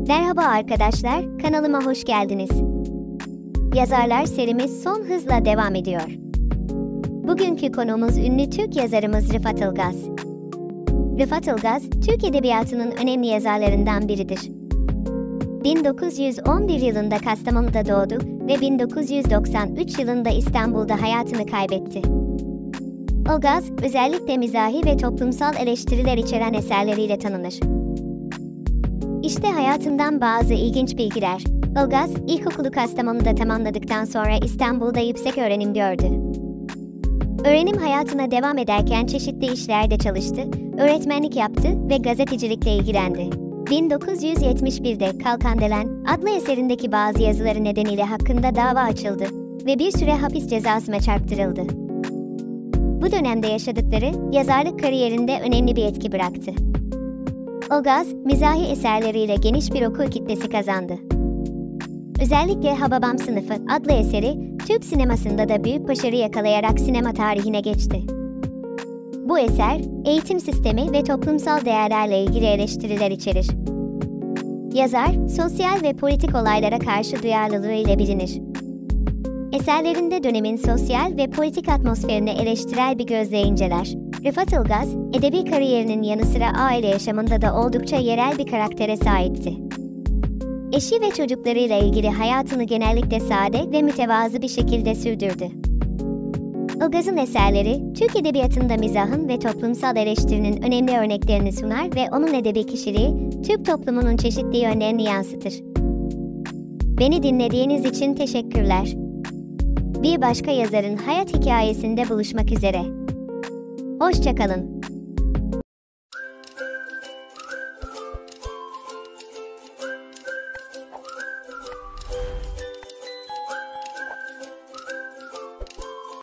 Merhaba arkadaşlar, kanalıma hoş geldiniz. Yazarlar serimiz son hızla devam ediyor. Bugünkü konuğumuz ünlü Türk yazarımız Rıfat Ilgaz. Rıfat Ilgaz, Türk Edebiyatı'nın önemli yazarlarından biridir. 1911 yılında Kastamonu'da doğdu ve 1993 yılında İstanbul'da hayatını kaybetti. Ilgaz, özellikle mizahi ve toplumsal eleştiriler içeren eserleriyle tanınır. İşte hayatından bazı ilginç bilgiler. Ilgaz, ilkokulu Kastamonu'da tamamladıktan sonra İstanbul'da yükseköğrenim gördü. Öğrenim hayatına devam ederken çeşitli işlerde çalıştı, öğretmenlik yaptı ve gazetecilikle ilgilendi. 1971'de Kalkandelen adlı eserindeki bazı yazıları nedeniyle hakkında dava açıldı ve bir süre hapis cezasına çarptırıldı. Bu dönemde yaşadıkları, yazarlık kariyerinde önemli bir etki bıraktı. Ilgaz, mizahi eserleriyle geniş bir okul kitlesi kazandı. Özellikle Hababam Sınıfı adlı eseri, Türk sinemasında da büyük başarı yakalayarak sinema tarihine geçti. Bu eser, eğitim sistemi ve toplumsal değerlerle ilgili eleştiriler içerir. Yazar, sosyal ve politik olaylara karşı duyarlılığı ile bilinir. Eserlerinde dönemin sosyal ve politik atmosferini eleştirel bir gözle inceler. Rıfat Ilgaz, edebi kariyerinin yanı sıra aile yaşamında da oldukça yerel bir karaktere sahipti. Eşi ve çocuklarıyla ilgili hayatını genellikle sade ve mütevazı bir şekilde sürdürdü. Ilgaz'ın eserleri, Türk edebiyatında mizahın ve toplumsal eleştirinin önemli örneklerini sunar ve onun edebi kişiliği, Türk toplumunun çeşitli yönlerini yansıtır. Beni dinlediğiniz için teşekkürler. Bir başka yazarın hayat hikayesinde buluşmak üzere. Hoşça kalın.